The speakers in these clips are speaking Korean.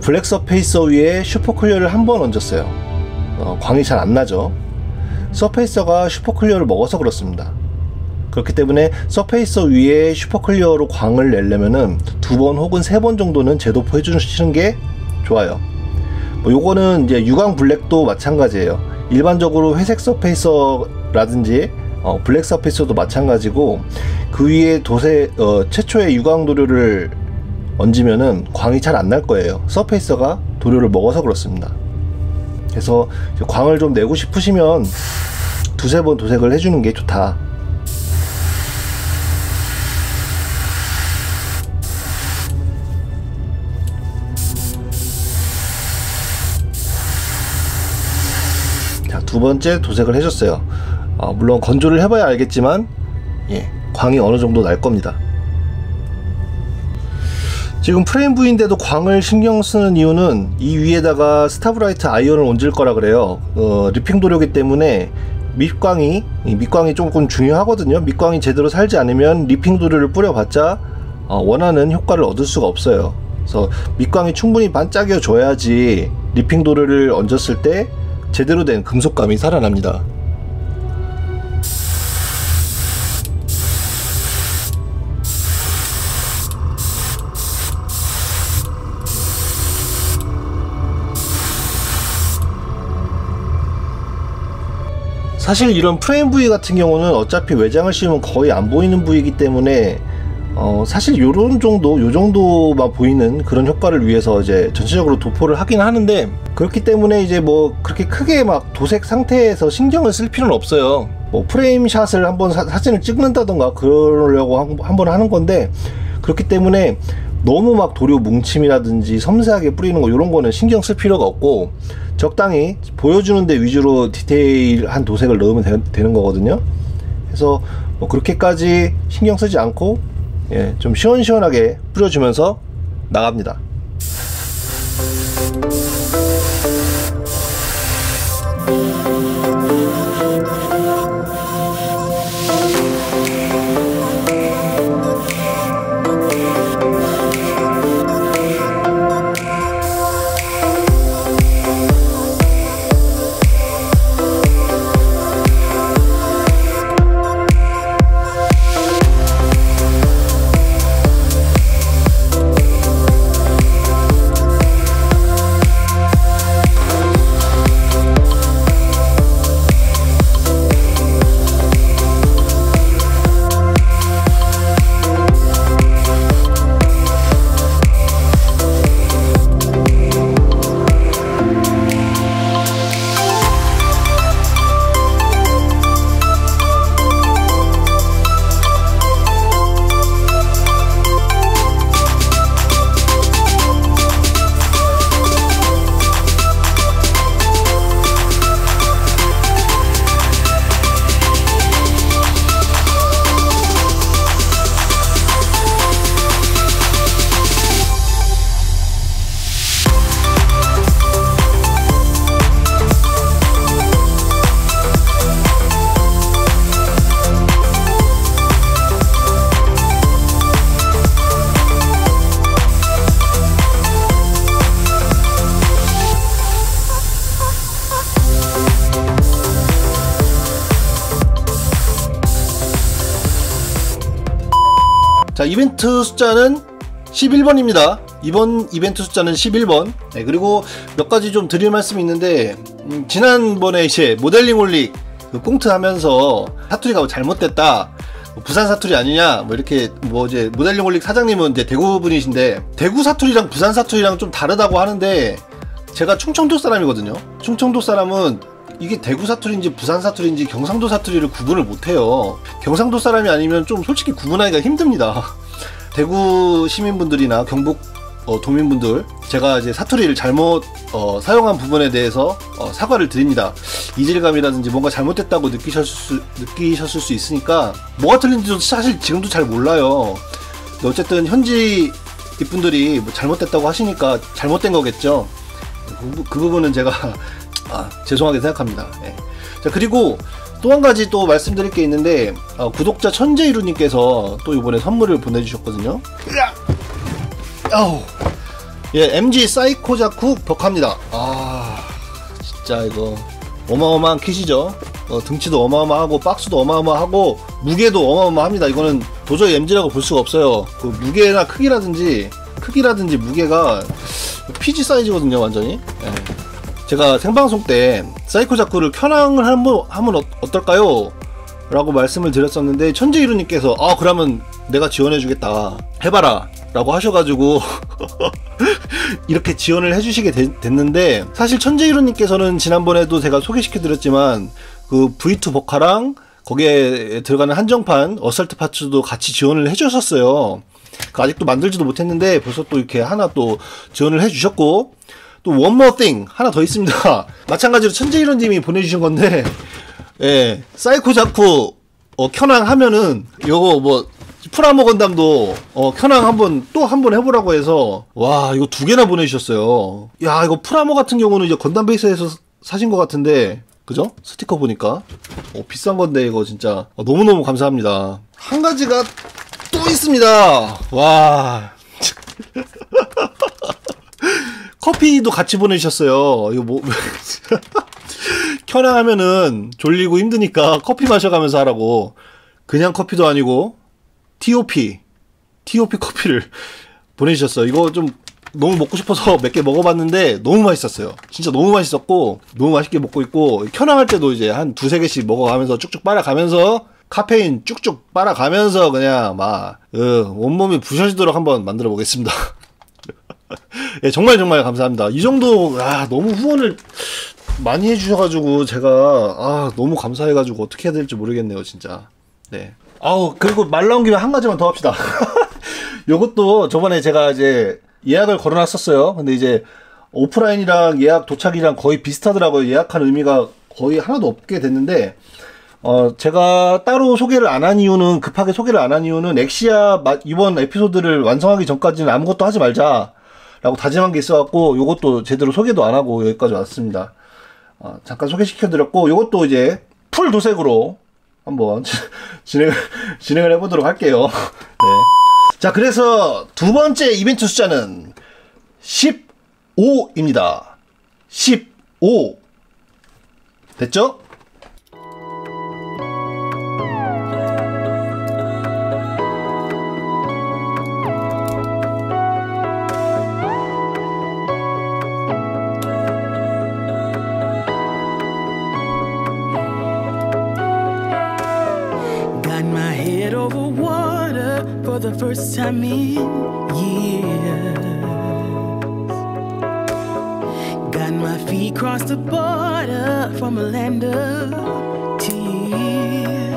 블랙 서페이서 위에 슈퍼클리어를 한 번 얹었어요. 광이 잘 안 나죠. 서페이서가 슈퍼클리어를 먹어서 그렇습니다. 그렇기 때문에 서페이서 위에 슈퍼클리어로 광을 내려면은 2번 혹은 3번 정도는 재도포 해주시는 게 좋아요. 요거는 이제 유광 블랙도 마찬가지예요. 일반적으로 회색 서페이서라든지 블랙 서페이서도 마찬가지고, 그 위에 최초의 유광 도료를 얹으면은 광이 잘 안 날 거예요. 서페이서가 도료를 먹어서 그렇습니다. 그래서 광을 좀 내고 싶으시면 2~3번 도색을 해주는 게 좋다. 자, 2번째 도색을 해줬어요. 물론 건조를 해봐야 알겠지만 광이 어느 정도 날 겁니다. 지금 프레임 부위인데도 광을 신경 쓰는 이유는 이 위에다가 스타브라이트 아이언을 얹을 거라 그래요. 리핑 도료기 때문에 밑광이 조금 중요하거든요. 밑광이 제대로 살지 않으면 리핑 도료를 뿌려봤자 원하는 효과를 얻을 수가 없어요. 그래서 밑광이 충분히 반짝여 줘야지 리핑 도료를 얹었을 때 제대로 된 금속감이 살아납니다. 사실 이런 프레임 부위 같은 경우는 어차피 외장을 씌우면 거의 안 보이는 부위이기 때문에 사실 요 정도만 보이는 그런 효과를 위해서 이제 전체적으로 도포를 하긴 하는데, 그렇기 때문에 이제 뭐 그렇게 크게 막 도색 상태에서 신경을 쓸 필요는 없어요. 뭐 프레임 샷을 한번 사진을 찍는다던가 그러려고 한번 하는 건데, 그렇기 때문에 너무 막 도료 뭉침이라든지 섬세하게 뿌리는 거 이런 거는 신경 쓸 필요가 없고, 적당히 보여주는데 위주로 디테일한 도색을 넣으면 되는 거거든요. 그래서 뭐 그렇게까지 신경 쓰지 않고 좀 시원시원하게 뿌려주면서 나갑니다. 자, 이벤트 숫자는 11번입니다. 이번 이벤트 숫자는 11번. 네, 그리고 몇 가지 좀 드릴 말씀이 있는데, 지난번에 이제 모델링 올릭 그 꽁트 하면서 사투리가 잘못됐다, 부산 사투리 아니냐, 뭐 이렇게 이제 모델링 올릭 사장님은 이제 대구 분이신데, 대구 사투리랑 부산 사투리랑 좀 다르다고 하는데, 제가 충청도 사람이거든요. 충청도 사람은 이게 대구 사투리인지 부산 사투리인지 경상도 사투리를 구분을 못해요. 경상도 사람이 아니면 좀 솔직히 구분하기가 힘듭니다. 대구 시민분들이나 경북 도민분들, 제가 이제 사투리를 잘못 사용한 부분에 대해서 사과를 드립니다. 이질감이라든지 뭔가 잘못됐다고 느끼셨을 수 있으니까, 뭐가 틀린지도 사실 지금도 잘 몰라요. 근데 어쨌든 현지 이분들이 뭐 잘못됐다고 하시니까 잘못된 거겠죠. 그 부분은 제가 죄송하게 생각합니다. 네. 자, 그리고 또 한 가지 또 말씀드릴 게 있는데, 구독자 천재이루님께서 또 이번에 선물을 보내주셨거든요. 예, MG 사이코자쿠 벽화입니다. 아, 진짜 이거 어마어마한 킷이죠. 등치도 어마어마하고 박스도 어마어마하고 무게도 어마어마합니다. 이거는 도저히 MG라고 볼 수가 없어요. 그 무게나 크기라든지 무게가 PG 사이즈거든요, 완전히. 예. 제가 생방송 때 사이코자쿠를 켜낭을 하면 어떨까요? 라고 말씀을 드렸었는데 천재이루님께서 그러면 내가 지원해주겠다, 해봐라 라고 하셔가지고 이렇게 지원을 해주시게 됐는데, 사실 천재이루님께서는 지난번에도 제가 소개시켜드렸지만 그 V2 버카랑 거기에 들어가는 한정판 어설트 파츠도 같이 지원을 해주셨어요. 아직도 만들지도 못했는데 벌써 또 이렇게 하나 또 지원을 해주셨고, 또 One More Thing 하나 더 있습니다. 마찬가지로 천재이루님이 보내주신 건데, 예, 사이코자쿠 켜낭 하면은 요거 뭐 프라모 건담도 켜낭 한번 해보라고 해서, 와, 이거 2개나 보내주셨어요. 야, 이거 프라모 같은 경우는 이제 건담 베이스에서 사신 것 같은데, 그죠? 스티커 보니까 비싼 건데 이거 진짜 너무너무 감사합니다. 한 가지가 또 있습니다. 와. 커피도 같이 보내주셨어요. 이거 뭐 켜낭 하면은 졸리고 힘드니까 커피 마셔가면서 하라고. 그냥 커피도 아니고 TOP 커피를 보내주셨어요. 이거 좀 너무 먹고 싶어서 몇 개 먹어봤는데 너무 맛있었어요. 진짜 너무 맛있었고 너무 맛있게 먹고 있고, 켜낭할 때도 이제 한 2-3개씩 먹어가면서 쭉쭉 빨아가면서 카페인 쭉쭉 빨아가면서 그냥 막 온몸이 부셔지도록 한번 만들어 보겠습니다. 예, 정말 감사합니다. 이 정도 너무 후원을 많이 해주셔가지고 제가 너무 감사해가지고 어떻게 해야 될지 모르겠네요, 진짜. 네. 그리고 말 나온 김에 한 가지만 더 합시다. 요것도 저번에 제가 이제 예약을 걸어놨었어요. 근데 이제 오프라인이랑 예약 도착이랑 거의 비슷하더라고요. 예약한 의미가 거의 하나도 없게 됐는데, 제가 따로 소개를 안 한 이유는, 급하게 소개를 안 한 이유는 엑시아 이번 에피소드를 완성하기 전까지는 아무것도 하지 말자 라고 다짐한 게 있어갖고 요것도 제대로 소개도 안 하고 여기까지 왔습니다. 잠깐 소개시켜드렸고, 요것도 이제 풀 도색으로 한번 진행을 해보도록 할게요. 네. 자, 그래서 두 번째 이벤트 숫자는 15입니다. 15. 됐죠? For the first time in years, got my feet crossed the border from a land of tears.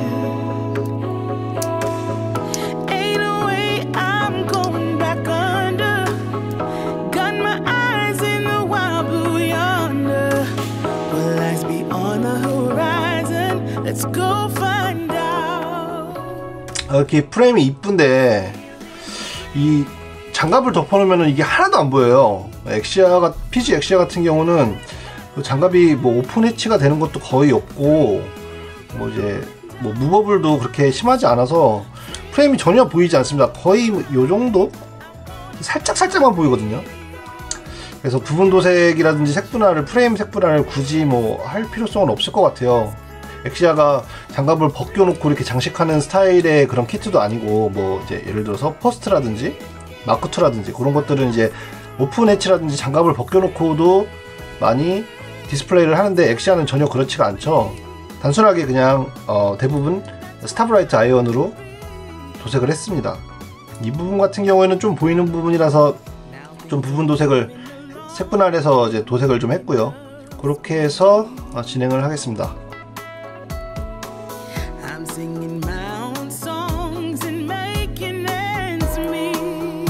Ain't no way I'm going back under. Got my eyes in the wild blue yonder. Will lights be on the horizon? Let's go find out. 이렇게 프레임이 이쁜데 이 장갑을 덮어놓으면 이게 하나도 안 보여요. PG 엑시아 같은 경우는 그 장갑이 뭐 오픈 해치가 되는 것도 거의 없고, 뭐 이제 뭐 무버블도 그렇게 심하지 않아서 프레임이 전혀 보이지 않습니다. 거의 요 정도? 살짝만 보이거든요. 그래서 부분 도색이라든지 색분할을, 프레임 색분할을 굳이 뭐 할 필요성은 없을 것 같아요. 엑시아가 장갑을 벗겨놓고 이렇게 장식하는 스타일의 그런 키트도 아니고, 뭐 이제 예를 들어서 퍼스트라든지 마크2라든지 그런 것들은 이제 오픈 엣지라든지 장갑을 벗겨놓고도 많이 디스플레이를 하는데, 엑시아는 전혀 그렇지가 않죠. 단순하게 그냥 대부분 스타브라이트 아이언으로 도색을 했습니다. 이 부분 같은 경우에는 좀 보이는 부분이라서 좀 부분 도색을 색분할해서 이제 도색을 좀 했고요. 그렇게 해서 진행을 하겠습니다. Singing my own songs and making ends meet,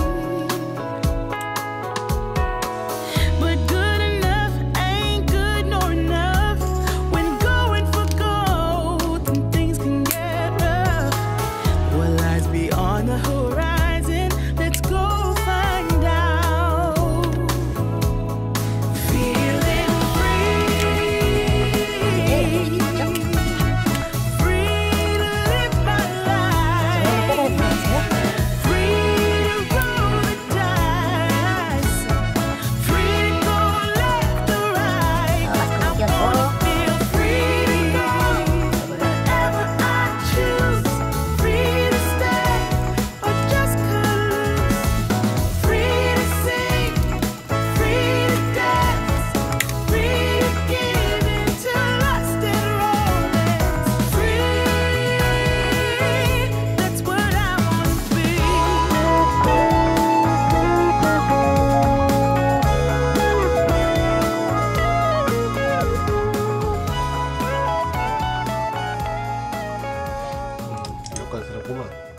but good enough ain't good nor enough when going for gold and things can get rough. Will lies be on the horizon? Let's go find out. Feeling free. 간스럽구만.